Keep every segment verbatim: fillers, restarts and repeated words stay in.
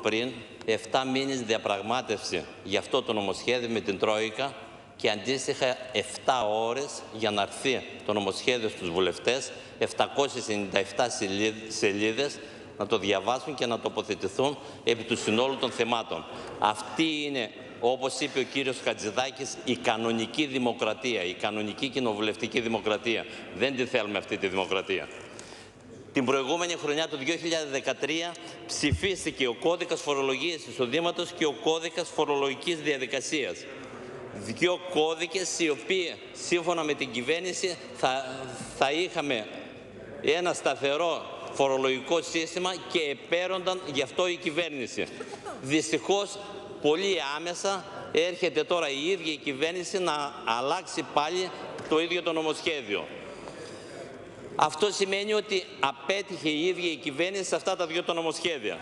πριν, εφτά μήνες διαπραγμάτευση για αυτό το νομοσχέδιο με την Τρόικα και αντίστοιχα εφτά ώρες για να έρθει το νομοσχέδιο στους βουλευτές, επτακόσιες ενενήντα επτά σελίδες, να το διαβάσουν και να τοποθετηθούν επί του συνόλου των θεμάτων. Αυτή είναι, όπως είπε ο κύριος Χατζηδάκης, η κανονική δημοκρατία, η κανονική κοινοβουλευτική δημοκρατία. Δεν τη θέλουμε αυτή τη δημοκρατία. Την προηγούμενη χρονιά, το δύο χιλιάδες δεκατρία, ψηφίστηκε ο κώδικας φορολογίας εισοδήματος και ο κώδικας φορολογικής διαδικασίας. Δύο κώδικες οι οποίοι, σύμφωνα με την κυβέρνηση, θα, θα είχαμε ένα σταθερό φορολογικό σύστημα και επέρονταν γι' αυτό η κυβέρνηση. Δυστυχώς, πολύ άμεσα έρχεται τώρα η ίδια η κυβέρνηση να αλλάξει πάλι το ίδιο το νομοσχέδιο. Αυτό σημαίνει ότι απέτυχε η ίδια η κυβέρνηση σε αυτά τα δύο τα νομοσχέδια.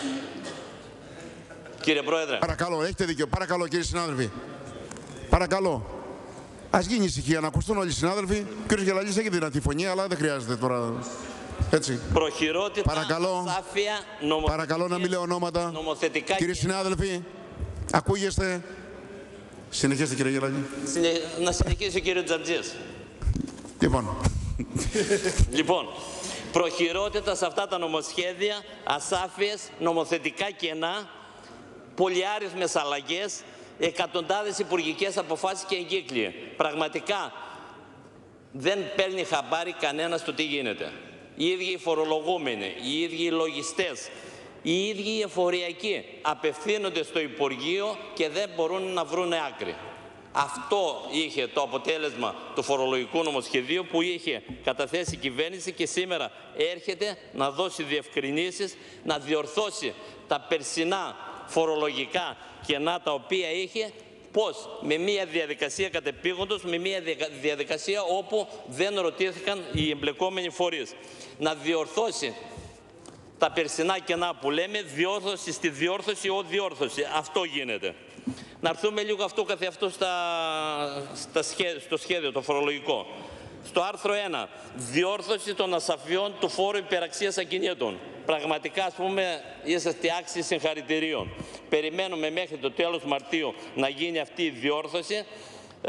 Κύριε Πρόεδρε. Παρακαλώ, έχετε δίκιο. Παρακαλώ, κύριοι συνάδελφοι. Παρακαλώ. Ας γίνει ησυχία, να ακουστούν όλοι οι συνάδελφοι. Ο κύριος Γελαλής έχει δυνατή φωνή, αλλά δεν χρειάζεται τώρα. Έτσι. Προχειρότητα, παρακαλώ, ασάφεια, παρακαλώ να μην λέω ονόματα. Νομοθετικά. Κύριοι συνάδελφοι, ακούγεστε. Συνεχίστε, κύριε Γελαλή. Συνε... Να συνεχίσει ο κύριος Τζαρτζής. Λοιπόν. Λοιπόν, προχειρότητα σε αυτά τα νομοσχέδια, ασάφειες, νομοθετικά κενά, πολυάριθμες αλλαγές, εκατοντάδες υπουργικές αποφάσεις και εγκύκλια. Πραγματικά δεν παίρνει χαμπάρι κανένας το τι γίνεται. Οι ίδιοι οι φορολογούμενοι, οι ίδιοι οι λογιστές, οι ίδιοι οι εφοριακοί απευθύνονται στο Υπουργείο και δεν μπορούν να βρουν άκρη. Αυτό είχε το αποτέλεσμα του φορολογικού νομοσχεδίου που είχε καταθέσει η κυβέρνηση και σήμερα έρχεται να δώσει διευκρινήσεις, να διορθώσει τα περσινά φορολογικά κενά τα οποία είχε, πώς με μια διαδικασία κατεπήγοντος, με μια διαδικασία όπου δεν ρωτήθηκαν οι εμπλεκόμενοι φορείς. Να διορθώσει τα περσινά κενά που λέμε, διόρθωση στη διόρθωση, ο διόρθωση. Αυτό γίνεται. Να έρθουμε λίγο αυτό καθεαυτό στα, στα σχέδιο, στο σχέδιο, το φορολογικό. Στο άρθρο ένα, διόρθωση των ασαφιών του φόρου υπεραξίας ακινήτων. Πραγματικά, ας πούμε, είσαστε άξιοι συγχαρητηρίων. Περιμένουμε μέχρι το τέλος Μαρτίου να γίνει αυτή η διόρθωση, ε,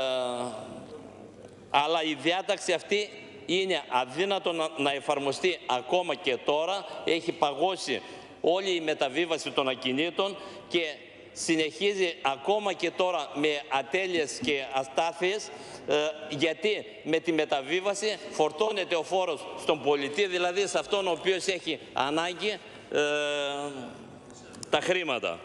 αλλά η διάταξη αυτή είναι αδύνατο να, να εφαρμοστεί ακόμα και τώρα. Έχει παγώσει όλη η μεταβίβαση των ακινήτων και συνεχίζει ακόμα και τώρα με ατέλειες και αστάθειες, ε, γιατί με τη μεταβίβαση φορτώνεται ο φόρος στον πολιτή, δηλαδή σε αυτόν ο οποίος έχει ανάγκη ε, τα χρήματα.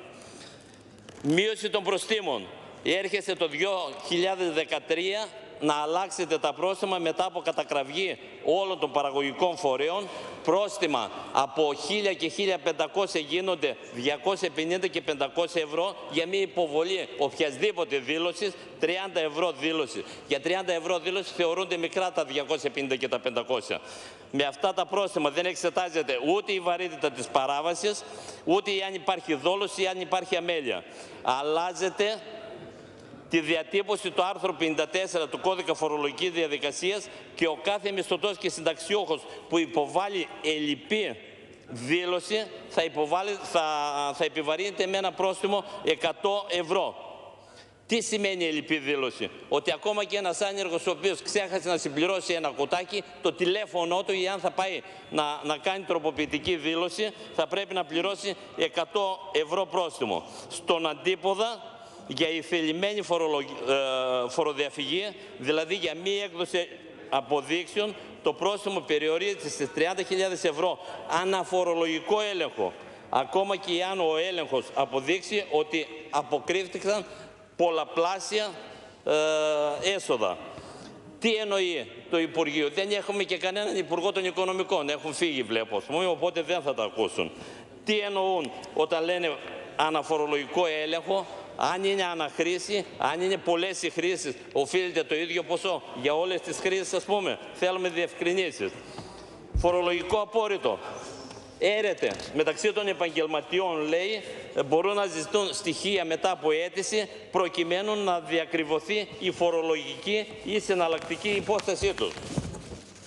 Μείωση των προστίμων. Έρχεστε το δύο χιλιάδες δεκατρία να αλλάξετε τα πρόστιμα μετά από κατακραυγή όλων των παραγωγικών φορέων. Πρόστιμα από χίλια και χίλια πεντακόσια γίνονται διακόσια πενήντα και πεντακόσια ευρώ για μια υποβολή οποιασδήποτε δήλωσης, τριάντα ευρώ δήλωση. Για τριάντα ευρώ δήλωση θεωρούνται μικρά τα διακόσια πενήντα και τα πεντακόσια. Με αυτά τα πρόστιμα δεν εξετάζεται ούτε η βαρύτητα της παράβασης, ούτε αν υπάρχει δόλωση ή αν υπάρχει αμέλεια. Αλλάζεται τη διατύπωση του άρθρου πενήντα τέσσερα του Κώδικα Φορολογικής Διαδικασίας και ο κάθε μισθωτός και συνταξιούχος που υποβάλλει ελλειπή δήλωση θα, υποβάλλει, θα, θα επιβαρύνεται με ένα πρόστιμο εκατό ευρώ. Τι σημαίνει ελλειπή δήλωση? Ότι ακόμα και ένας άνεργος ο οποίος ξέχασε να συμπληρώσει ένα κουτάκι, το τηλέφωνο του ή αν θα πάει να, να κάνει τροποποιητική δήλωση θα πρέπει να πληρώσει εκατό ευρώ πρόστιμο. Στον αντίποδα, για η θελημένη φορολογ... ε, φοροδιαφυγή, δηλαδή για μία έκδοση αποδείξεων, το πρόστιμο περιορίζεται στις τριάντα χιλιάδες ευρώ αναφορολογικό έλεγχο. Ακόμα και αν ο έλεγχος αποδείξει ότι αποκρύφθηκαν πολλαπλάσια ε, έσοδα. Τι εννοεί το Υπουργείο? Δεν έχουμε και κανέναν Υπουργό των Οικονομικών. Έχουν φύγει, βλέπω, οπότε δεν θα τα ακούσουν. Τι εννοούν όταν λένε αναφορολογικό έλεγχο? Αν είναι αναχρήση, αν είναι πολλές οι χρήσεις, οφείλεται το ίδιο ποσό για όλες τις χρήσεις, ας πούμε. Θέλουμε διευκρινήσεις. Φορολογικό απόρριτο. Έρεται μεταξύ των επαγγελματιών, λέει, μπορούν να ζητούν στοιχεία μετά από αίτηση προκειμένου να διακριβωθεί η φορολογική ή συναλλακτική υπόστασή τους.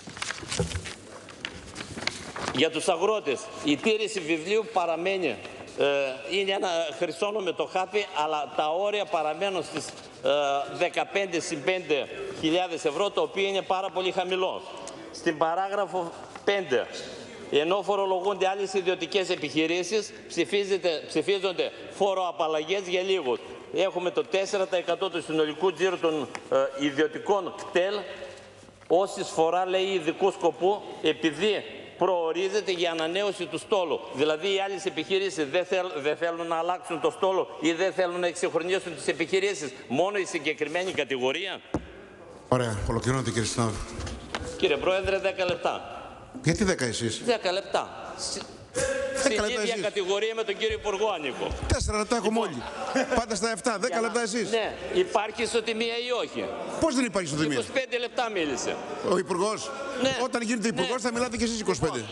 Για τους αγρότες, η τήρηση βιβλίου παραμένει ε, είναι ένα χρυσόνομο χάπι, αλλά τα όρια παραμένουν στις ε, δεκαπέντε συν πέντε χιλιάδες ευρώ, το οποίο είναι πάρα πολύ χαμηλό. Στην παράγραφο πέντε, ενώ φορολογούνται άλλες ιδιωτικές επιχειρήσεις, ψηφίζονται φόροαπαλλαγές για λίγους. Έχουμε το τέσσερα τοις εκατό του συνολικού τζίρου των ε, ιδιωτικών κτέλ ως εισφορά, λέει, ειδικού σκοπού, επειδή προορίζεται για ανανέωση του στόλου. Δηλαδή οι άλλες επιχειρήσεις δεν, θέλ, δεν θέλουν να αλλάξουν το στόλο ή δεν θέλουν να εξυγχρονίσουν τις επιχειρήσεις. Μόνο η συγκεκριμένη κατηγορία. Ωραία, ολοκληρώνεται κύριε συνάδελφε. Κύριε Πρόεδρε, δέκα λεπτά. Γιατί δέκα εσείς? δέκα λεπτά. Στην ίδια κατηγορία με τον κύριο Υπουργό ανήκω. Τέσσερα λεπτά έχουμε όλοι. Πάντα στα επτά, δέκα λεπτά εσείς. Ναι, υπάρχει ισοτιμία ή όχι? Πώς δεν υπάρχει ισοτιμία? είκοσι πέντε λεπτά μίλησε. Ο Υπουργός. Ναι. Όταν γίνετε Υπουργός, ναι, θα μιλάτε και εσείς είκοσι πέντε.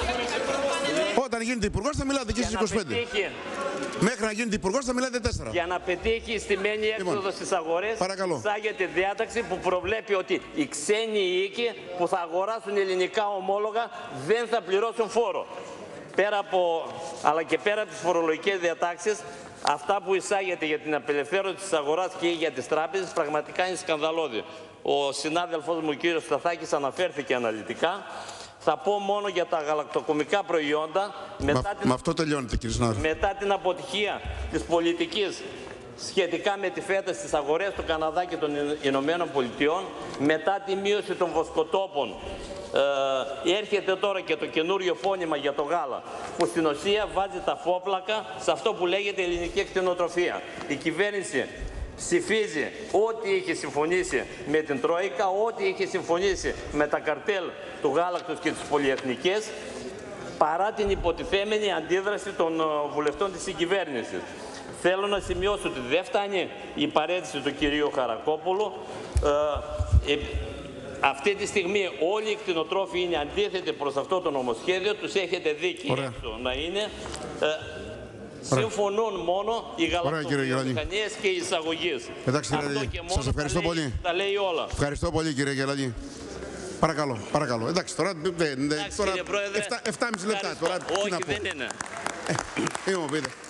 Όταν γίνετε Υπουργός θα μιλάτε και εσείς είκοσι πέντε. Πετύχει, Μέχρι να γίνετε Υπουργός θα μιλάτε τέσσερα. για να πετύχει η στημένη έξοδο Λοιπόν, στις αγορές, παρακαλώ. εισάγεται διάταξη που προβλέπει ότι οι ξένοι οίκοι που θα αγοράσουν ελληνικά ομόλογα δεν θα πληρώσουν φόρο. Πέρα από, αλλά και πέρα από τις φορολογικές διατάξεις, αυτά που εισάγεται για την απελευθέρωση της αγοράς και για τις τράπεζες πραγματικά είναι σκανδαλώδη. Ο συνάδελφός μου, ο κύριος Σταθάκης, αναφέρθηκε αναλυτικά. Θα πω μόνο για τα γαλακτοκομικά προϊόντα. Μετά Μα, την... με αυτό τελειώνεται κύριε συνάδελφε. Μετά την αποτυχία της πολιτικής σχετικά με τη φέτα στις αγορές του Καναδά και των Ηνωμένων Πολιτειών, μετά τη μείωση των βοσκοτόπων, ε, έρχεται τώρα και το καινούριο φώνημα για το γάλα, που στην ουσία βάζει τα φόπλακα σε αυτό που λέγεται ελληνική κτηνοτροφία. Η κυβέρνηση ψηφίζει ό,τι είχε συμφωνήσει με την Τρόικα, ό,τι είχε συμφωνήσει με τα καρτέλ του γάλακτος και τις πολυεθνικές, παρά την υποτιθέμενη αντίδραση των βουλευτών της συγκυβέρνησης. Θέλω να σημειώσω ότι δεν φτάνει η παρέτηση του κυρίου Χαρακόπουλου. Ε, ε, αυτή τη στιγμή όλοι οι κτηνοτρόφοι είναι αντίθετοι προς αυτό το νομοσχέδιο. Τους έχετε δει και έξω να είναι. Ε, συμφωνούν μόνο οι γαλακτοβιομηχανίες και οι εισαγωγείς. Εντάξει κύριε Γελαδή, σας ευχαριστώ λέει, πολύ. Τα λέει όλα. Ευχαριστώ πολύ κύριε Γελαδή. Παρακαλώ, παρακαλώ. Εντάξει, τώρα, Εντάξει, τώρα κύριε Πρόεδρε, επτά και μισό λεπτά. Τώρα, όχι, τι να πω. δεν είναι. Ε, τι μου πείτε.